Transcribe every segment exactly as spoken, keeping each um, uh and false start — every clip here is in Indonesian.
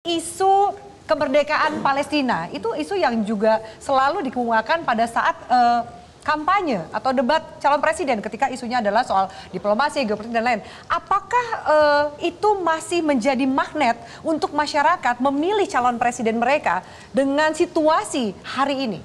isu kemerdekaan Palestina itu isu yang juga selalu dikemukakan pada saat uh, kampanye atau debat calon presiden ketika isunya adalah soal diplomasi, geopolitik dan lain. Apakah uh, itu masih menjadi magnet untuk masyarakat memilih calon presiden mereka dengan situasi hari ini?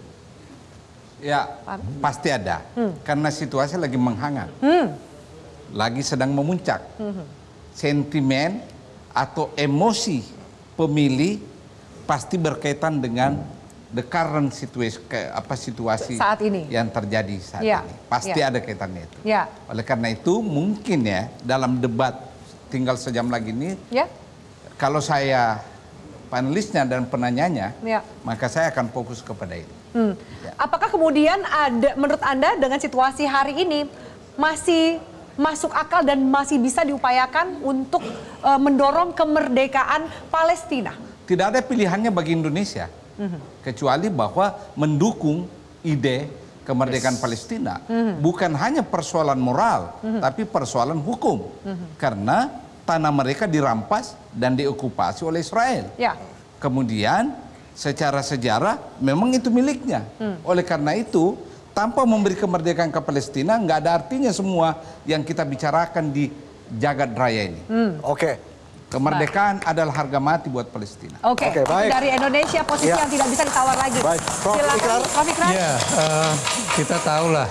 Ya, pasti ada. Hmm. Karena situasi lagi menghangat. Hmm. Lagi sedang memuncak. Hmm. Sentimen atau emosi pemilih pasti berkaitan dengan the current situation, apa situasi saat ini yang terjadi saat ya. ini. Pasti ya. Ada kaitannya itu. Ya. Oleh karena itu mungkin ya dalam debat tinggal sejam lagi ini, ya. Kalau saya panelisnya dan penanyanya, ya. Maka saya akan fokus kepada itu. Hmm. Ya. Apakah kemudian ada menurut Anda dengan situasi hari ini masih masuk akal dan masih bisa diupayakan untuk uh, mendorong kemerdekaan Palestina? Tidak ada pilihannya bagi Indonesia, mm-hmm. kecuali bahwa mendukung ide kemerdekaan yes. Palestina. Mm-hmm. Bukan hanya persoalan moral, mm-hmm. tapi persoalan hukum. Mm-hmm. Karena tanah mereka dirampas dan diokupasi oleh Israel. Ya. Kemudian secara sejarah memang itu miliknya. Mm. Oleh karena itu, tanpa memberi kemerdekaan ke Palestina, nggak ada artinya semua yang kita bicarakan di jagat raya ini. Mm. Oke. Okay. Kemerdekaan baik. Adalah harga mati buat Palestina. Oke, okay. okay, dari Indonesia posisi ya. Yang tidak bisa ditawar lagi. Baik. Silakan, Prof Ikrar. Ya, uh, kita tahulah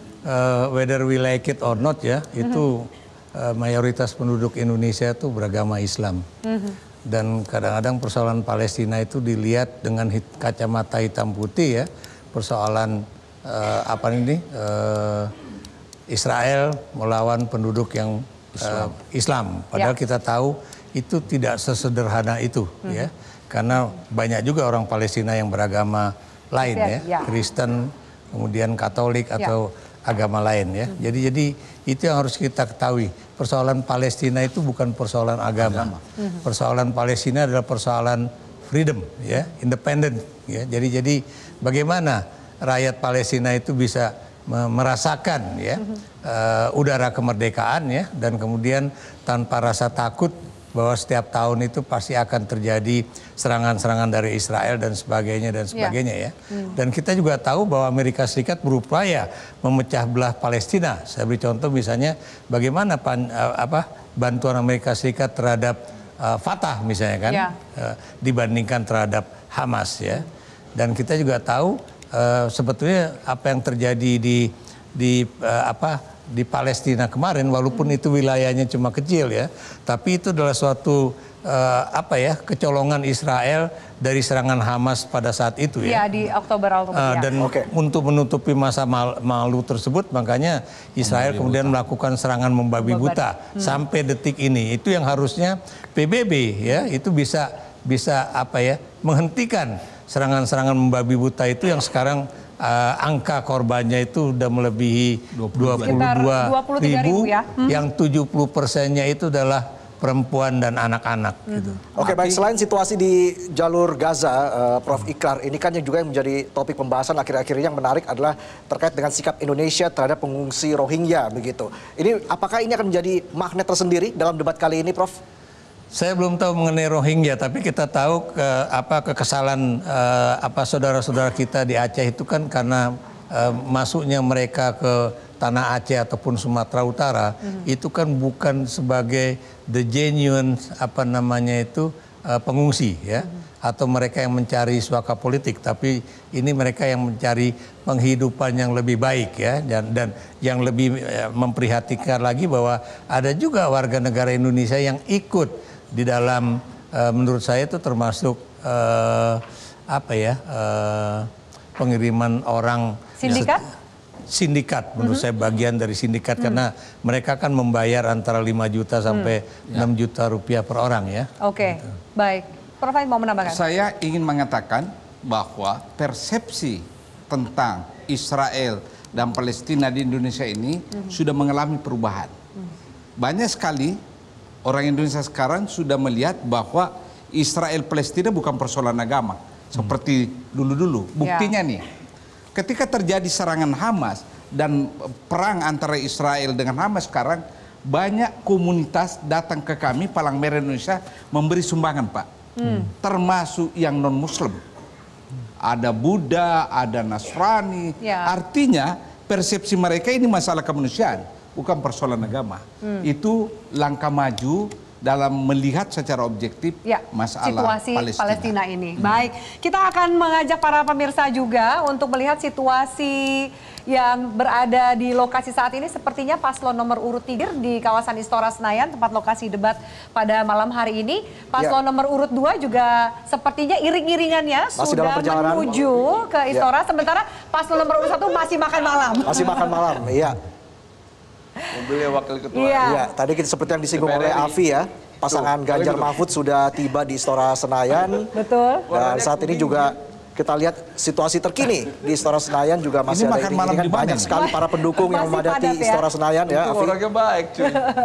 uh, whether we like it or not ya, mm-hmm. itu uh, mayoritas penduduk Indonesia itu beragama Islam. Mm-hmm. Dan kadang-kadang persoalan Palestina itu dilihat dengan hit, kacamata hitam putih ya, persoalan uh, apa ini uh, Israel melawan penduduk yang uh, Islam. Islam. Padahal ya. Kita tahu itu tidak sesederhana itu hmm. ya, karena banyak juga orang Palestina yang beragama lain ya, ya. Kristen, kemudian Katolik atau ya. Agama lain ya. Hmm. Jadi jadi itu yang harus kita ketahui. Persoalan Palestina itu bukan persoalan agama. agama. Hmm. Persoalan Palestina adalah persoalan freedom ya, independent ya. Jadi jadi bagaimana rakyat Palestina itu bisa merasakan ya hmm. uh, udara kemerdekaan ya, dan kemudian tanpa rasa takut bahwa setiap tahun itu pasti akan terjadi serangan-serangan dari Israel dan sebagainya dan sebagainya ya. ya. Hmm. Dan kita juga tahu bahwa Amerika Serikat berupaya memecah belah Palestina. Saya beri contoh misalnya bagaimana pan, uh, apa bantuan Amerika Serikat terhadap uh, Fatah misalnya kan ya. uh, dibandingkan terhadap Hamas ya. Dan kita juga tahu uh, sebetulnya apa yang terjadi di di uh, apa di Palestina kemarin, walaupun hmm. itu wilayahnya cuma kecil ya, tapi itu adalah suatu uh, apa ya kecolongan Israel dari serangan Hamas pada saat itu ya. Iya, di Oktober Oktober. Uh, ya. Dan okay. untuk menutupi masa mal malu tersebut, makanya Israel membabi kemudian buta. melakukan serangan membabi buta hmm. sampai detik ini. Itu yang harusnya P B B ya itu bisa bisa apa ya menghentikan serangan-serangan membabi buta itu yang sekarang Uh, angka korbannya itu sudah melebihi dua puluh dua ribu, ya. hmm. yang tujuh puluh persennya itu adalah perempuan dan anak-anak. Hmm. Gitu. Oke, baik. Selain situasi di jalur Gaza, uh, Prof Ikrar, ini kan yang juga yang menjadi topik pembahasan akhir-akhir ini yang menarik adalah terkait dengan sikap Indonesia terhadap pengungsi Rohingya begitu. Ini apakah ini akan menjadi magnet tersendiri dalam debat kali ini, Prof? Saya belum tahu mengenai Rohingya, tapi kita tahu ke, apa kekesalan uh, apa saudara-saudara kita di Aceh itu kan karena uh, masuknya mereka ke tanah Aceh ataupun Sumatera Utara hmm. itu kan bukan sebagai the genuine apa namanya itu uh, pengungsi ya hmm. atau mereka yang mencari suaka politik, tapi ini mereka yang mencari penghidupan yang lebih baik ya, dan dan yang lebih uh, memprihatinkan lagi bahwa ada juga warga negara Indonesia yang ikut di dalam uh, menurut saya itu termasuk uh, apa ya uh, pengiriman orang sindikat sindikat menurut mm-hmm. saya bagian dari sindikat mm. karena mereka kan membayar antara lima juta sampai mm. enam juta rupiah per orang ya. Oke, okay. gitu. Baik. Prof mau menambahkan? Saya ingin mengatakan bahwa persepsi tentang Israel dan Palestina di Indonesia ini mm-hmm. sudah mengalami perubahan. Mm. Banyak sekali orang Indonesia sekarang sudah melihat bahwa Israel Palestina bukan persoalan agama seperti dulu-dulu. Buktinya ya. nih, ketika terjadi serangan Hamas dan perang antara Israel dengan Hamas sekarang, banyak komunitas datang ke kami Palang Merah Indonesia memberi sumbangan, Pak. hmm. termasuk yang non-Muslim. Ada Buddha, ada Nasrani. Ya. Artinya persepsi mereka ini masalah kemanusiaan, bukan persoalan agama. Hmm. Itu langkah maju dalam melihat secara objektif ya, masalah situasi Palestina, Palestina ini. Hmm. Baik, kita akan mengajak para pemirsa juga untuk melihat situasi yang berada di lokasi saat ini. Sepertinya paslon nomor urut tiga di kawasan Istora Senayan, tempat lokasi debat pada malam hari ini. Paslon ya. nomor urut dua juga sepertinya iring-iringannya sudah menuju ke Istora. Ya. Sementara paslon nomor urut satu masih makan malam. Masih makan malam, iya. Mobilnya wakil ketua. Iya, ya, tadi kita seperti yang disinggung oleh Afi ya, pasangan Tuh, Ganjar Mahfud sudah tiba di Istora Senayan. Betul. Dan saat ini juga kita lihat situasi terkini di Istora Senayan juga masih ini ada ini banyak sekali para pendukung yang memadati ya. Istora Senayan ya. Itu orangnya baik cuy.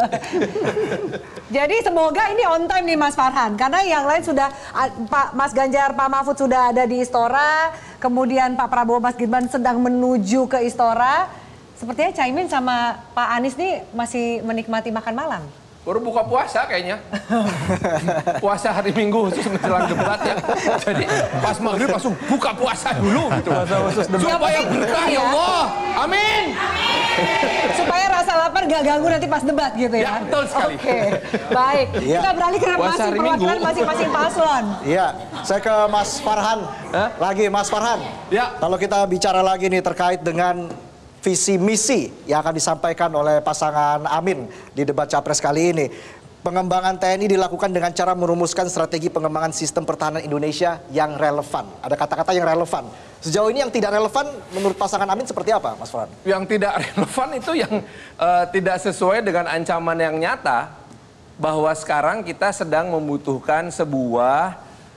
Jadi semoga ini on time nih Mas Farhan, karena yang lain sudah Pak Mas Ganjar, Pak Mahfud sudah ada di Istora, kemudian Pak Prabowo, Mas Gibran sedang menuju ke Istora. Sepertinya Caimin sama Pak Anies nih masih menikmati makan malam. Baru buka puasa kayaknya. Puasa hari Minggu khusus menjelang debat ya. Jadi pas maghrib langsung buka puasa dulu gitu. Puasa khusus debat. Supaya berkah ya Allah. Amin. Supaya rasa lapar gak ganggu nanti pas debat gitu ya. Ya betul sekali. Oke, baik. Ya. Kita beralih ke masing perwakilan masing-masing paslon. Iya, saya ke Mas Farhan. Hah? Lagi Mas Farhan. Ya. Kalau kita bicara lagi nih terkait dengan visi misi yang akan disampaikan oleh pasangan Amin di debat Capres kali ini. Pengembangan T N I dilakukan dengan cara merumuskan strategi pengembangan sistem pertahanan Indonesia yang relevan. Ada kata-kata yang relevan. Sejauh ini yang tidak relevan menurut pasangan Amin seperti apa, Mas Farhan? Yang tidak relevan itu yang uh, tidak sesuai dengan ancaman yang nyata bahwa sekarang kita sedang membutuhkan sebuah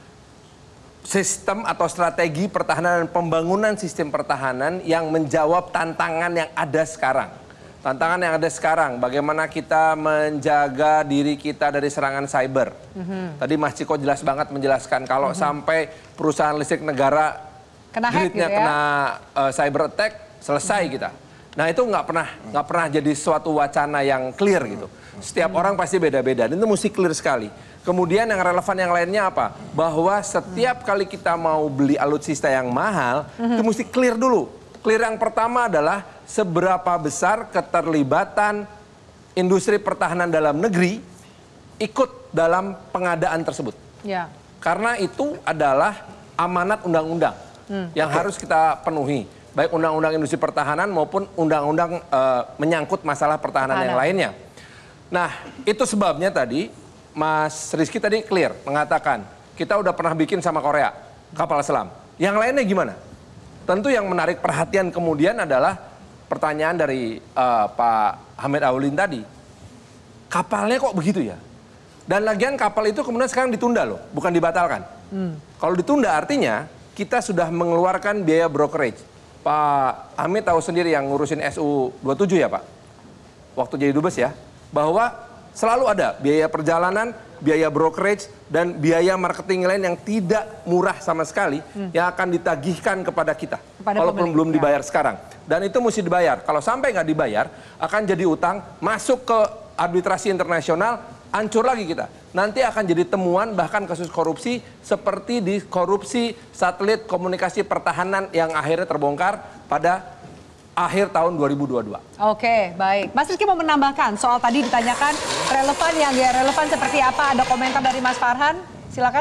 sistem atau strategi pertahanan dan pembangunan sistem pertahanan yang menjawab tantangan yang ada sekarang. Tantangan yang ada sekarang, bagaimana kita menjaga diri kita dari serangan cyber. Mm-hmm. Tadi Mas Ciko jelas banget menjelaskan kalau mm-hmm. sampai perusahaan listrik negara kena hack gitu ya? kena uh, cyber attack, selesai mm-hmm. kita. Nah itu nggak pernah nggak pernah jadi suatu wacana yang clear gitu. Setiap mm-hmm. orang pasti beda-beda, dan itu mesti clear sekali. Kemudian yang relevan yang lainnya apa? Bahwa setiap kali kita mau beli alutsista yang mahal, mm-hmm. itu mesti clear dulu. Clear yang pertama adalah seberapa besar keterlibatan industri pertahanan dalam negeri ikut dalam pengadaan tersebut. Ya. Karena itu adalah amanat undang-undang hmm. yang okay. harus kita penuhi. Baik undang-undang industri pertahanan maupun undang-undang uh, menyangkut masalah pertahanan Pertahanan. yang lainnya. Nah, itu sebabnya tadi Mas Rizky tadi clear mengatakan kita udah pernah bikin sama Korea kapal selam. Yang lainnya gimana? Tentu yang menarik perhatian kemudian adalah pertanyaan dari uh, Pak Hamid Awaludin tadi. Kapalnya kok begitu ya? Dan lagian kapal itu kemudian sekarang ditunda loh, bukan dibatalkan. Hmm. Kalau ditunda artinya kita sudah mengeluarkan biaya brokerage. Pak Hamid tahu sendiri yang ngurusin S U dua puluh tujuh ya Pak? Waktu jadi dubes ya. Bahwa selalu ada biaya perjalanan, biaya brokerage, dan biaya marketing lain yang tidak murah sama sekali hmm. yang akan ditagihkan kepada kita. Kepada walaupun belum dibayar ya. sekarang. Dan itu mesti dibayar. Kalau sampai nggak dibayar, akan jadi utang, masuk ke arbitrasi internasional, hancur lagi kita. Nanti akan jadi temuan bahkan kasus korupsi seperti di korupsi satelit komunikasi pertahanan yang akhirnya terbongkar pada akhir tahun dua ribu dua puluh dua. Oke, baik. Mas Rizky mau menambahkan soal tadi ditanyakan relevan, yang dia relevan seperti apa? Ada komentar dari Mas Farhan? Silakan.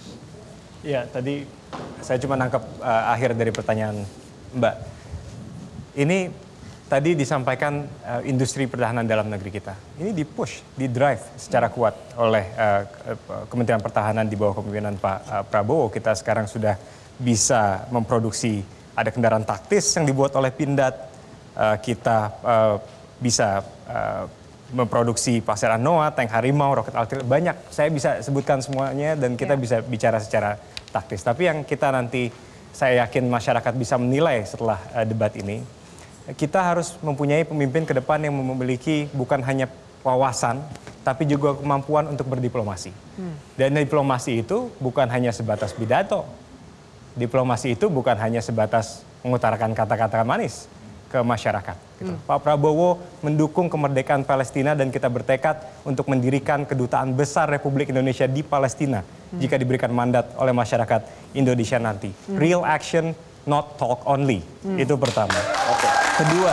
Iya, tadi saya cuma nangkep uh, akhir dari pertanyaan Mbak. Ini tadi disampaikan uh, industri pertahanan dalam negeri kita. Ini di-push, di-drive secara kuat oleh uh, Kementerian Pertahanan di bawah kepemimpinan Pak uh, Prabowo. Kita sekarang sudah bisa memproduksi, ada kendaraan taktis yang dibuat oleh Pindad, uh, kita uh, bisa uh, memproduksi Pasir Anoa, tank Harimau, roket artileri, banyak. Saya bisa sebutkan semuanya dan kita ya. bisa bicara secara taktis. Tapi yang kita nanti, saya yakin masyarakat bisa menilai setelah uh, debat ini, kita harus mempunyai pemimpin ke depan yang memiliki bukan hanya wawasan, tapi juga kemampuan untuk berdiplomasi. Hmm. Dan diplomasi itu bukan hanya sebatas pidato. Diplomasi itu bukan hanya sebatas mengutarakan kata-kata manis ke masyarakat. Gitu. Hmm. Pak Prabowo mendukung kemerdekaan Palestina dan kita bertekad untuk mendirikan kedutaan besar Republik Indonesia di Palestina jika diberikan mandat oleh masyarakat Indonesia nanti. Real action, not talk only. Itu pertama. Oke. Kedua,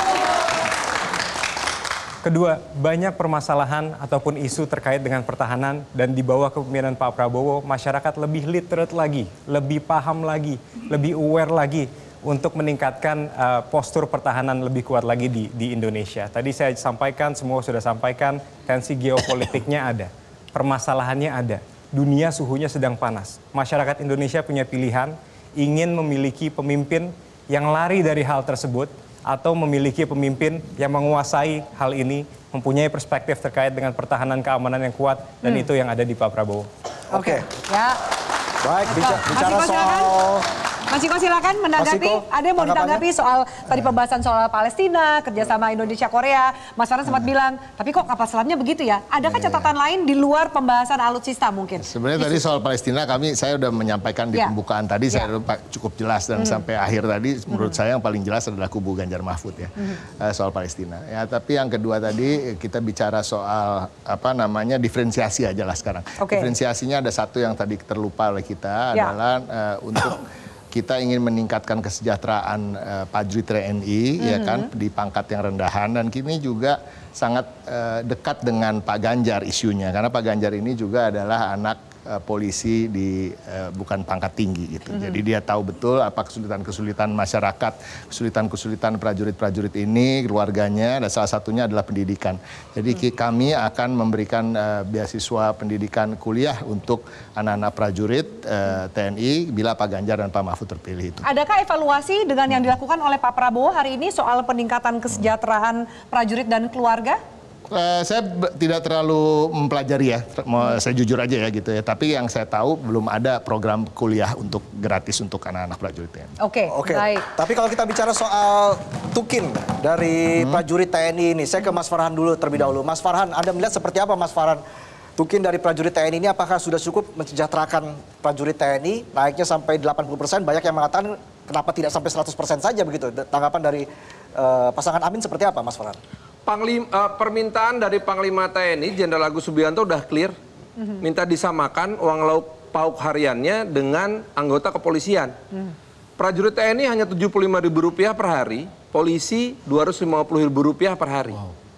Kedua, banyak permasalahan ataupun isu terkait dengan pertahanan dan di bawah kepemimpinan Pak Prabowo, masyarakat lebih literate lagi, lebih paham lagi, lebih aware lagi untuk meningkatkan uh, postur pertahanan lebih kuat lagi di, di Indonesia. Tadi saya sampaikan, semua sudah sampaikan, tensi geopolitiknya ada, permasalahannya ada, dunia suhunya sedang panas. Masyarakat Indonesia punya pilihan, ingin memiliki pemimpin yang lari dari hal tersebut, atau memiliki pemimpin yang menguasai hal ini, mempunyai perspektif terkait dengan pertahanan keamanan yang kuat, dan hmm. itu yang ada di Pak Prabowo. Oke. Okay. Ya. Baik, bicara, bicara Mas Ciko, soal... Mas Ciko silakan menanggapi. Mas Ciko, ada yang mau ditanggapi soal tadi pembahasan soal Palestina, kerjasama Indonesia Korea. Mas Farhan sempat bilang, tapi kok kapal selamnya begitu ya? Adakah catatan lain di luar pembahasan alutsista mungkin? Sebenarnya tadi soal Palestina kami saya sudah menyampaikan di Ya. pembukaan tadi, Ya. saya udah cukup jelas dan Hmm. sampai akhir tadi menurut Hmm. saya yang paling jelas adalah kubu Ganjar Mahfud ya, Hmm. eh, soal Palestina. Ya, tapi yang kedua tadi kita bicara soal apa namanya diferensiasi aja lah sekarang. Oke. Diferensiasinya ada satu yang tadi terlupa oleh kita Ya. adalah eh, untuk kita ingin meningkatkan kesejahteraan uh, prajurit T N I, ya kan, di pangkat yang rendahan, dan kini juga sangat uh, dekat dengan Pak Ganjar isunya, karena Pak Ganjar ini juga adalah anak uh, polisi di uh, bukan pangkat tinggi gitu. Mhm. Jadi dia tahu betul apa kesulitan-kesulitan masyarakat, kesulitan-kesulitan prajurit-prajurit ini, keluarganya, dan salah satunya adalah pendidikan. Jadi ki- kami akan memberikan uh, beasiswa pendidikan kuliah untuk anak-anak prajurit uh, T N I bila Pak Ganjar dan Pak Mahfud terpilih itu. Adakah evaluasi dengan yang dilakukan oleh Pak Prabowo hari ini soal peningkatan kesejahteraan prajurit dan keluarga? Uh, saya b- tidak terlalu mempelajari ya, ter- mau saya jujur aja ya gitu ya. Tapi yang saya tahu belum ada program kuliah untuk gratis untuk anak-anak prajurit T N I. Oke, Oke. baik. Tapi kalau kita bicara soal tukin dari Hmm. prajurit T N I ini, saya ke Mas Farhan dulu terlebih dahulu. Mas Farhan, Anda melihat seperti apa Mas Farhan? Tukin dari prajurit T N I ini apakah sudah cukup mensejahterakan prajurit T N I? Naiknya sampai delapan puluh persen, banyak yang mengatakan kenapa tidak sampai seratus persen saja begitu. Tanggapan dari uh, pasangan Amin seperti apa Mas Farhan? Panglim, uh, permintaan dari Panglima T N I Jenderal Agus Subianto udah clear, minta disamakan uang lauk pauk hariannya dengan anggota kepolisian. Prajurit T N I hanya tujuh puluh lima ribu rupiah per hari, polisi dua ratus lima puluh ribu rupiah per hari.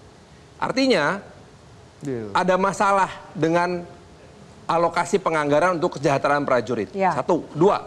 Artinya ada masalah dengan alokasi penganggaran untuk kesejahteraan prajurit. Ya. Satu, dua.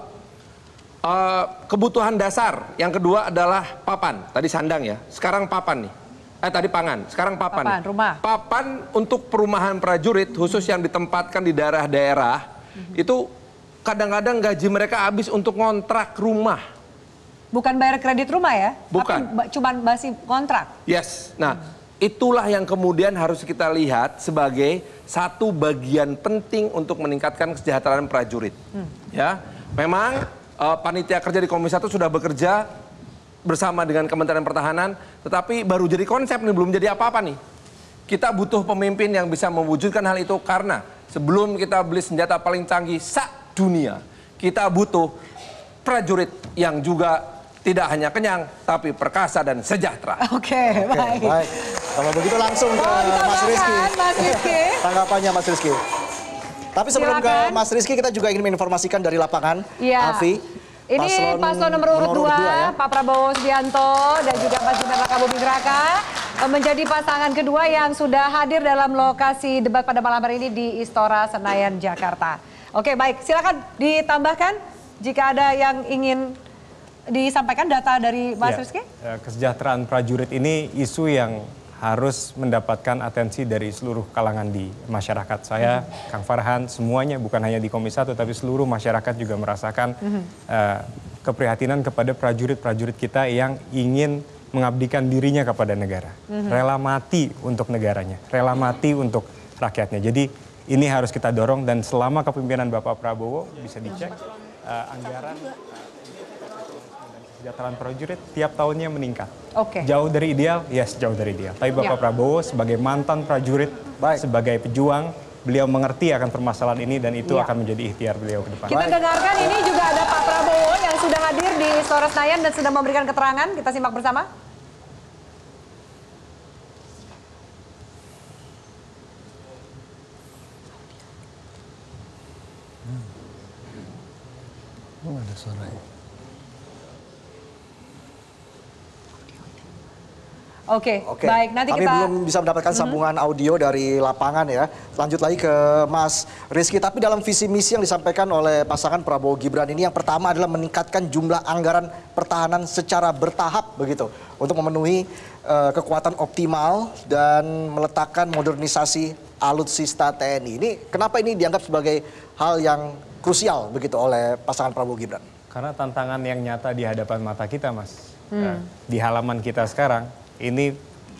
Uh, kebutuhan dasar. Yang kedua adalah papan. Tadi sandang ya. Sekarang papan nih. Eh tadi pangan. Sekarang papan. Papan, nih. rumah. Papan untuk perumahan prajurit khusus yang ditempatkan di daerah-daerah itu kadang-kadang gaji mereka habis untuk ngontrak rumah. Bukan bayar kredit rumah ya? Bukan. Tapi ba- cuman masih kontrak. Yes. Nah, itulah yang kemudian harus kita lihat sebagai satu bagian penting untuk meningkatkan kesejahteraan prajurit. Ya, memang uh, panitia kerja di Komisi satu sudah bekerja bersama dengan Kementerian Pertahanan, tetapi baru jadi konsep nih, belum jadi apa-apa nih. Kita butuh pemimpin yang bisa mewujudkan hal itu karena sebelum kita beli senjata paling canggih sa-dunia, kita butuh prajurit yang juga tidak hanya kenyang, tapi perkasa dan sejahtera. Oke, Oke, baik. baik. Kalau begitu langsung ke Oh, Mas ditambahkan, Rizky. Mas Rizky. Tanggapannya Mas Rizky. Tapi sebelum Silakan. ke Mas Rizky, kita juga ingin menginformasikan dari lapangan, Iya. Alfi. Ini paslon nomor urut dua, ya. Pak Prabowo Subianto dan juga Mas Gibran Raka Buming Raka menjadi pasangan kedua yang sudah hadir dalam lokasi debat pada malam hari ini di Istora Senayan, Jakarta. Oke, baik. Silakan ditambahkan jika ada yang ingin disampaikan data dari Mas Ya, Rizky. eh, kesejahteraan prajurit ini isu yang harus mendapatkan atensi dari seluruh kalangan di masyarakat. Saya, Kang Farhan, semuanya bukan hanya di Komisi satu, tapi seluruh masyarakat juga merasakan eh, keprihatinan kepada prajurit-prajurit kita yang ingin mengabdikan dirinya kepada negara. Rela mati untuk negaranya, rela mati untuk rakyatnya. Jadi ini harus kita dorong dan selama kepemimpinan Bapak Prabowo bisa dicek eh, anggaran kesejahteraan prajurit tiap tahunnya meningkat. Oke. Jauh dari ideal, yes jauh dari ideal. Tapi Bapak Ya. Prabowo sebagai mantan prajurit, Baik. sebagai pejuang, beliau mengerti akan permasalahan ini dan itu Ya. akan menjadi ikhtiar beliau ke depan. Kita dengarkan ini juga ada Pak Prabowo yang sudah hadir di Istora Senayan dan sudah memberikan keterangan. Kita simak bersama. Oh, ada suaranya. Oke, Oke, baik. Nanti kami kita belum bisa mendapatkan sambungan audio dari lapangan ya. Lanjut lagi ke Mas Rizky. Tapi dalam visi misi yang disampaikan oleh pasangan Prabowo Gibran ini, yang pertama adalah meningkatkan jumlah anggaran pertahanan secara bertahap begitu untuk memenuhi uh, kekuatan optimal dan meletakkan modernisasi alutsista T N I. Ini kenapa ini dianggap sebagai hal yang krusial begitu oleh pasangan Prabowo Gibran? Karena tantangan yang nyata di hadapan mata kita, Mas, Hmm. Nah, di halaman kita sekarang, ini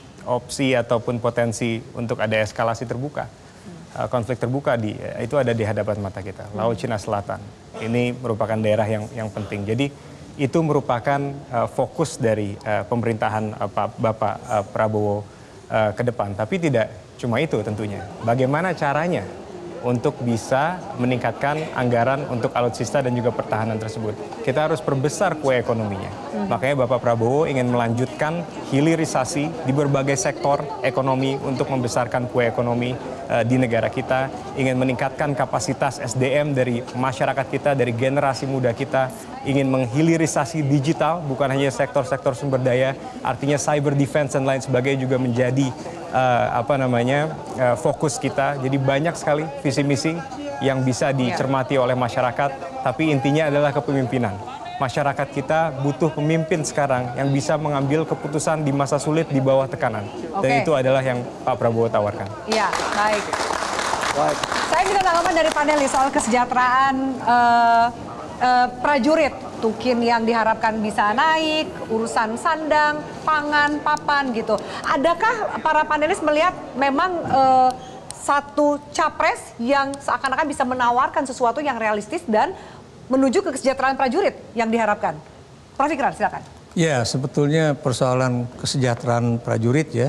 opsi ataupun potensi untuk ada eskalasi terbuka, uh, konflik terbuka di itu ada di hadapan mata kita. Laut Cina Selatan ini merupakan daerah yang yang penting. Jadi itu merupakan uh, fokus dari uh, pemerintahan uh, Pak Bapak uh, Prabowo uh, ke depan. Tapi tidak cuma itu tentunya. Bagaimana caranya untuk bisa meningkatkan anggaran untuk alutsista dan juga pertahanan tersebut. Kita harus perbesar kue ekonominya. Hmm. Makanya Bapak Prabowo ingin melanjutkan hilirisasi di berbagai sektor ekonomi untuk membesarkan kue ekonomi uh, di negara kita. Ingin meningkatkan kapasitas S D M dari masyarakat kita, dari generasi muda kita. Ingin menghilirisasi digital, bukan hanya sektor-sektor sumber daya. Artinya cyber defense dan lain sebagainya juga menjadi Uh, apa namanya uh, fokus kita. Jadi banyak sekali visi misi yang bisa dicermati oleh masyarakat, tapi intinya adalah kepemimpinan. Masyarakat kita butuh pemimpin sekarang yang bisa mengambil keputusan di masa sulit di bawah tekanan. Dan Oke. itu adalah yang Pak Prabowo tawarkan. Iya, baik. Baik. Saya minta tanggapan dari panelis soal kesejahteraan uh, uh, prajurit. Tukin yang diharapkan bisa naik, urusan sandang, pangan, papan gitu. Adakah para panelis melihat memang uh, satu capres yang seakan-akan bisa menawarkan sesuatu yang realistis dan menuju ke kesejahteraan prajurit yang diharapkan? Prof Ikrar, silakan. Ya, sebetulnya persoalan kesejahteraan prajurit ya,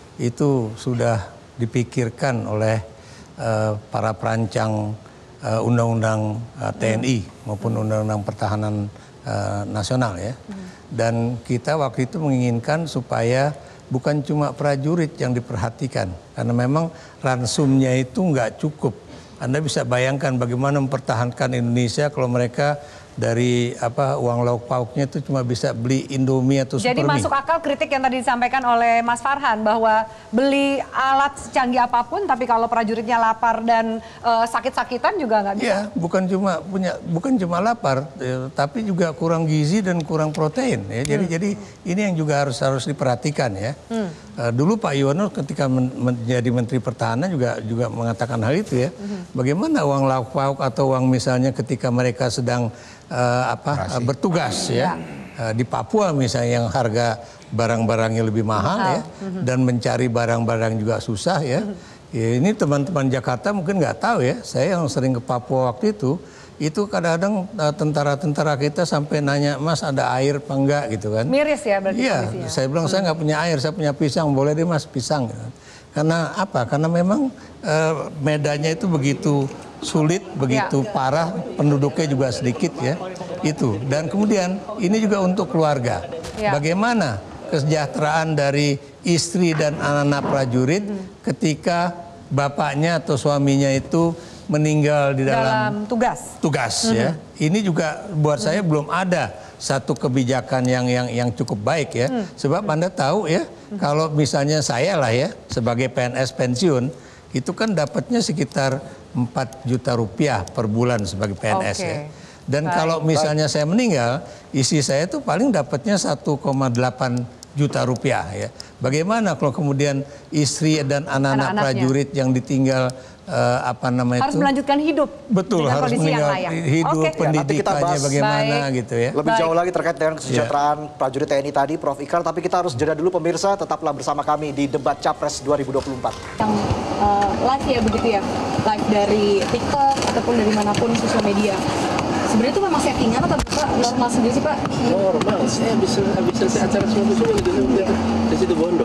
itu sudah dipikirkan oleh uh, para perancang uh, undang-undang uh, T N I maupun undang-undang pertahanan uh, nasional ya. Dan kita waktu itu menginginkan supaya bukan cuma prajurit yang diperhatikan, karena memang ransumnya itu nggak cukup. Anda bisa bayangkan bagaimana mempertahankan Indonesia kalau mereka dari apa uang lauk pauknya itu cuma bisa beli Indomie atau Supermie. Jadi masuk akal kritik yang tadi disampaikan oleh Mas Farhan bahwa beli alat secanggih apapun tapi kalau prajuritnya lapar dan uh, sakit-sakitan juga nggak bisa. Iya, bukan cuma punya bukan cuma lapar, ya, tapi juga kurang gizi dan kurang protein ya. Jadi hmm. jadi ini yang juga harus harus diperhatikan ya. Hmm. Uh, dulu Pak Yuwono ketika men menjadi Menteri Pertahanan juga juga mengatakan hal itu ya. Hmm. Bagaimana uang lauk pauk atau uang misalnya ketika mereka sedang Uh, apa uh, bertugas ya, ya. Uh, di Papua misalnya yang harga barang-barangnya lebih mahal, mahal. ya, mm-hmm. dan mencari barang-barang juga susah ya. Mm-hmm. Ya ini teman-teman Jakarta mungkin nggak tahu ya. Saya yang sering ke Papua waktu itu, itu kadang-kadang uh, tentara-tentara kita sampai nanya, Mas ada air apa enggak gitu kan? Miris ya berarti Iya, kondisinya. Saya bilang hmm. saya nggak punya air, saya punya pisang, boleh deh Mas pisang. Gitu. Karena apa? Karena memang uh, medannya itu begitu sulit, begitu ya. parah, penduduknya juga sedikit ya, itu. Dan kemudian ini juga untuk keluarga. Ya. Bagaimana kesejahteraan dari istri dan anak-anak prajurit hmm. ketika bapaknya atau suaminya itu meninggal di dalam, dalam tugas. Tugas hmm. ya. Ini juga buat hmm. saya belum ada satu kebijakan yang yang yang cukup baik ya. Hmm. Sebab Anda tahu ya, hmm. kalau misalnya saya lah ya sebagai P N S pensiun itu kan dapatnya sekitar empat juta rupiah per bulan sebagai P N S okay. ya. Dan baik. Kalau misalnya baik. saya meninggal, istri saya tuh paling dapatnya satu koma delapan juta rupiah ya. Bagaimana kalau kemudian istri dan anak-anak prajurit yang ditinggal uh, apa namanya harus itu? melanjutkan hidup. Betul, harus meninggal hidup, okay. ya, pendidikannya bagaimana baik. gitu ya. Lebih baik. jauh lagi terkait dengan kesejahteraan yeah. prajurit T N I tadi, Prof Ikrar. Tapi kita harus jeda dulu pemirsa, tetaplah bersama kami di Debat Capres dua ribu dua puluh empat. Yang uh, live ya begitu ya, live dari TikTok ataupun dari manapun sosial media. Sebenarnya itu memang settingan atau Pak normal sendiri sih Pak? Normal, saya bisa habis selesai acara semua semua di situ di situ Bondo,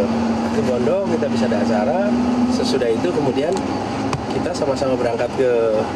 di Bondo kita bisa ada acara. Sesudah itu kemudian kita sama-sama berangkat ke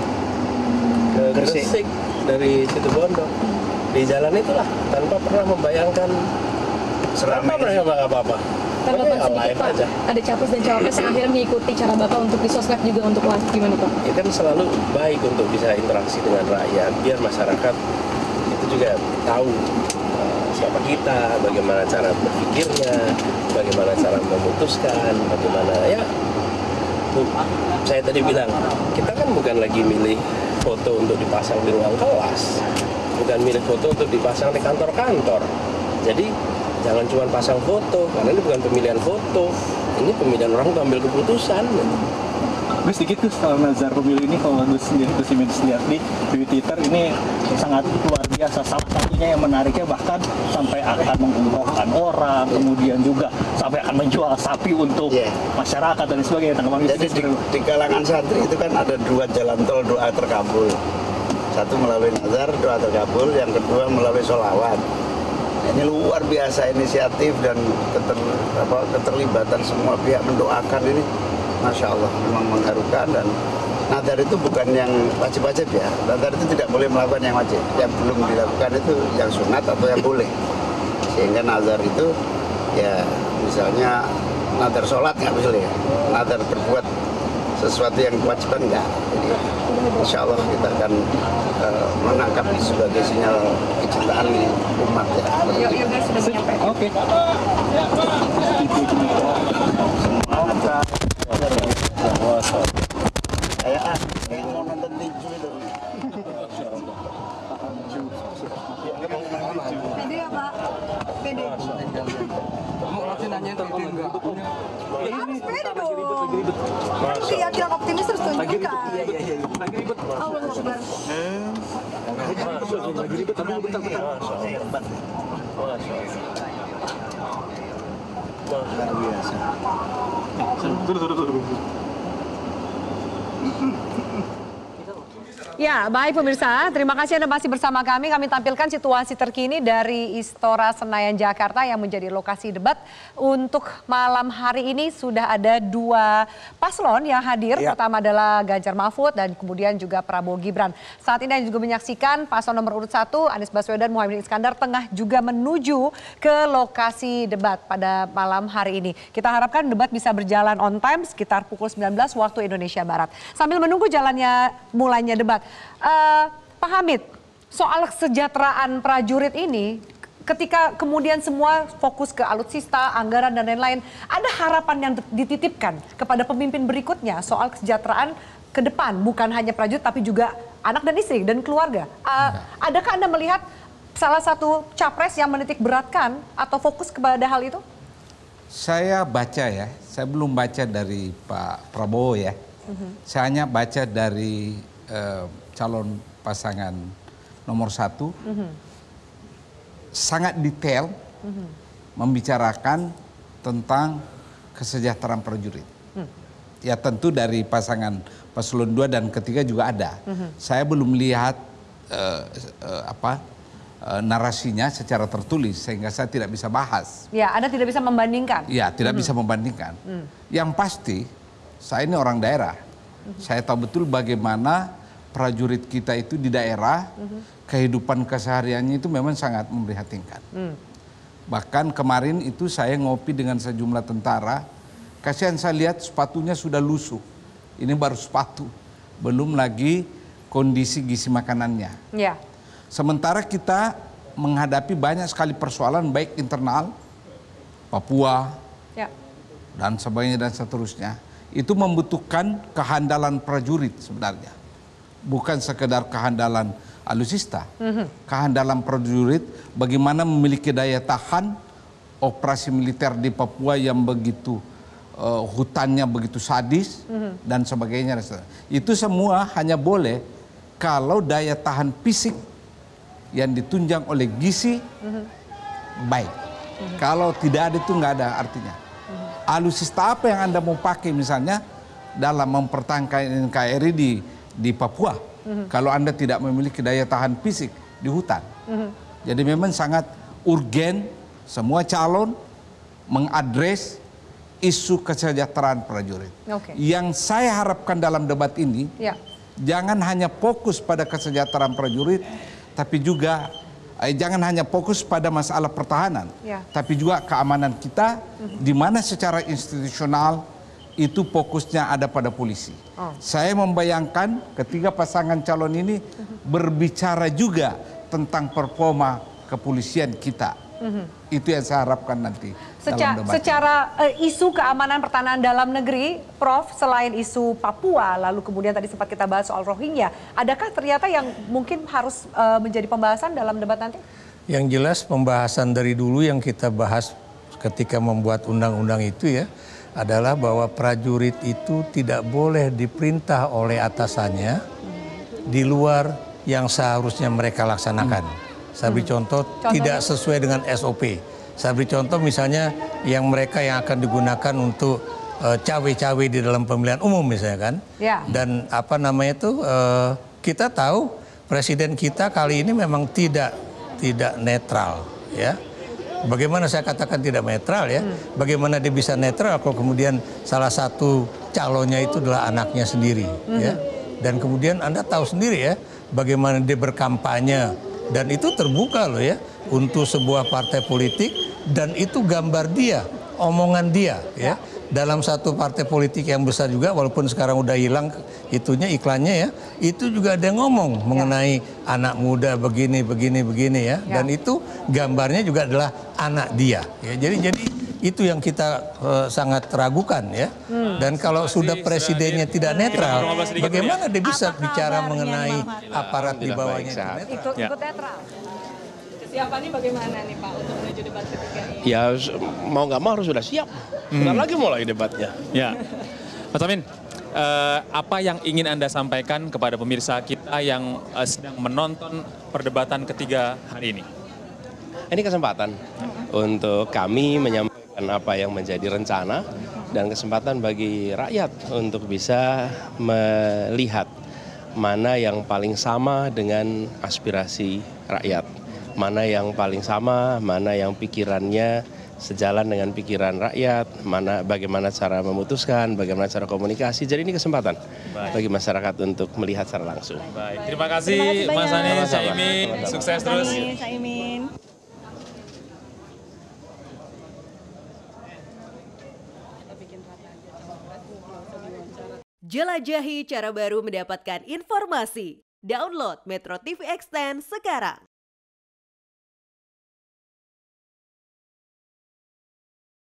ke Gresik dari situ Bondo. Di jalan itulah tanpa pernah membayangkan seramai apa apa-apa. Tanggapan Pokoknya sedikit live Pak, aja. ada capres dan cawapres yang akhirnya mengikuti cara Bapak untuk di sosmed juga untuk live, gimana Pak? Ya kan selalu baik untuk bisa interaksi dengan rakyat, biar masyarakat itu juga tahu uh, siapa kita, bagaimana cara berpikirnya, bagaimana cara memutuskan, bagaimana ya. Tuh, saya tadi bilang, kita kan bukan lagi milih foto untuk dipasang di ruang kelas, bukan milih foto untuk dipasang di kantor-kantor. Jadi jangan cuma pasang foto, karena ini bukan pemilihan foto, ini pemilihan orang untuk ambil keputusan. Gus, sedikit Gus, kalau nazar pemilu ini, kalau Gus sendiri, Gus Imin lihat di, di Twitter ini sangat luar biasa. Salah satunya yang menariknya bahkan sampai akan mengumrohkan orang, kemudian juga sampai akan menjual sapi untuk yeah. masyarakat dan sebagainya. Tanggapan Jadi di, di kalangan santri itu kan ada dua jalan tol doa terkabul. Satu melalui nazar, doa terkabul, yang kedua melalui sholawat. Ini luar biasa inisiatif dan keter, apa, keterlibatan semua pihak mendoakan ini. Masya Allah, memang mengharukan. Dan nazar itu bukan yang wajib-wajib ya. Nazar itu tidak boleh melakukan yang wajib. Yang belum dilakukan itu yang sunat atau yang boleh. Sehingga nazar itu ya misalnya nazar sholat nggak boleh. Nazar berbuat sesuatu yang kewajiban enggak. Jadi insya Allah kita akan uh, menangkap ini sebagai sinyal kecintaan umat ya. Yoga sudah menyampaikan. Oke. Kayak ah, kayak mau nonton tinju itu. Pede ya Pak? Pede. Mau langsung nanyain tapi enggak. Harus pede dong. Nanti yakin optimis terus tunjukkan. Iya iya iya. Lagi ribet. Allah Akbar. Lagi ribet tapi bentar bentar. Hebat. Luar biasa. Ya, baik pemirsa, terima kasih Anda masih bersama kami. Kami tampilkan situasi terkini dari Istora Senayan Jakarta yang menjadi lokasi debat. Untuk malam hari ini sudah ada dua paslon yang hadir. Ya. Pertama adalah Ganjar Mahfud dan kemudian juga Prabowo Gibran. Saat ini Anda juga menyaksikan paslon nomor urut satu, Anies Baswedan Muhaimin Iskandar tengah juga menuju ke lokasi debat pada malam hari ini. Kita harapkan debat bisa berjalan on time sekitar pukul sembilan belas waktu Indonesia Barat. Sambil menunggu jalannya mulainya debat. Uh, Pak Hamid, soal kesejahteraan prajurit ini, ketika kemudian semua fokus ke alutsista, anggaran dan lain-lain, ada harapan yang dititipkan kepada pemimpin berikutnya soal kesejahteraan ke depan, bukan hanya prajurit tapi juga anak dan istri dan keluarga. Uh, adakah Anda melihat salah satu capres yang menitik beratkan atau fokus kepada hal itu? Saya baca ya, saya belum baca dari Pak Prabowo ya. Mm-hmm. Saya hanya baca dari uh, calon pasangan nomor satu, mm-hmm. sangat detail mm-hmm. membicarakan tentang kesejahteraan prajurit. Mm. Ya tentu dari pasangan paslon dua dan ketiga juga ada. Mm-hmm. Saya belum lihat uh, uh, apa uh, narasinya secara tertulis sehingga saya tidak bisa bahas. Ya, Anda tidak bisa membandingkan. Ya, tidak mm-hmm. bisa membandingkan. Mm. Yang pasti saya ini orang daerah. Mm-hmm. Saya tahu betul bagaimana prajurit kita itu di daerah, mm-hmm. kehidupan kesehariannya itu memang sangat memprihatinkan. Mm. Bahkan kemarin itu saya ngopi dengan sejumlah tentara, kasihan saya lihat sepatunya sudah lusuh. Ini baru sepatu, belum lagi kondisi gizi makanannya. Yeah. Sementara kita menghadapi banyak sekali persoalan baik internal, Papua, yeah. dan sebagainya dan seterusnya. Itu membutuhkan kehandalan prajurit sebenarnya. Bukan sekedar kehandalan alutsista, mm-hmm. kehandalan prajurit, bagaimana memiliki daya tahan operasi militer di Papua yang begitu uh, hutannya begitu sadis mm-hmm. dan sebagainya. Itu semua hanya boleh kalau daya tahan fisik yang ditunjang oleh gizi mm-hmm. baik. Mm-hmm. Kalau tidak ada itu nggak ada artinya. Mm-hmm. Alutsista apa yang Anda mau pakai misalnya dalam mempertahankan N K R I di di Papua, mm-hmm. kalau Anda tidak memiliki daya tahan fisik di hutan. Mm-hmm. Jadi memang sangat urgen semua calon mengadres isu kesejahteraan prajurit. Okay. Yang saya harapkan dalam debat ini, yeah. jangan hanya fokus pada kesejahteraan prajurit, tapi juga Eh, jangan hanya fokus pada masalah pertahanan, Ya. tapi juga keamanan kita, di mana secara institusional itu fokusnya ada pada polisi. Oh. Saya membayangkan ketiga pasangan calon ini berbicara juga tentang performa kepolisian kita. Itu yang saya harapkan nanti Seca dalam debat. secara uh, isu keamanan pertahanan dalam negeri, Prof, selain isu Papua, lalu kemudian tadi sempat kita bahas soal Rohingya, adakah ternyata yang mungkin harus uh, menjadi pembahasan dalam debat nanti? Yang jelas pembahasan dari dulu yang kita bahas ketika membuat undang-undang itu ya, adalah bahwa prajurit itu tidak boleh diperintah oleh atasannya di luar yang seharusnya mereka laksanakan. Saya beri contoh, Contohnya? tidak sesuai dengan S O P. Saya beri contoh misalnya yang mereka yang akan digunakan untuk uh, cawe-cawe di dalam pemilihan umum misalnya kan. Ya. Dan apa namanya itu, uh, kita tahu presiden kita kali ini memang tidak tidak netral ya. Bagaimana saya katakan tidak netral ya? Bagaimana dia bisa netral kalau kemudian salah satu calonnya itu adalah anaknya sendiri ya. Dan kemudian Anda tahu sendiri ya bagaimana dia berkampanye. Dan itu terbuka loh ya untuk sebuah partai politik dan itu gambar dia, omongan dia ya. Dalam satu partai politik yang besar juga walaupun sekarang udah hilang itunya iklannya ya, itu juga ada yang ngomong mengenai anak muda begini begini begini ya. Dan itu gambarnya juga adalah anak dia ya. Jadi jadi itu yang kita uh, sangat ragukan ya. Dan kalau sudah presidennya tidak netral, bagaimana dia bisa bicara mengenai aparat di bawahnya itu netral? Ikut, ikut netral. Kesiapannya bagaimana nih Pak untuk menuju debat ketiga ini? Ya mau nggak mau harus sudah siap. Bentar lagi mulai debatnya. Ya, Mas Amin, eh, apa yang ingin Anda sampaikan kepada pemirsa kita yang eh, sedang menonton perdebatan ketiga hari ini? Ini kesempatan untuk kami menyampaikan apa yang menjadi rencana dan kesempatan bagi rakyat untuk bisa melihat mana yang paling sama dengan aspirasi rakyat, mana yang paling sama, mana yang pikirannya sejalan dengan pikiran rakyat, mana bagaimana cara memutuskan, bagaimana cara komunikasi. Jadi ini kesempatan Baik. bagi masyarakat untuk melihat secara langsung. Baik, terima kasih, Terima kasih Mas Anies, banyak. Caimin, sukses terus. Caimin. Jelajahi cara baru mendapatkan informasi. Download Metro T V Extend sekarang.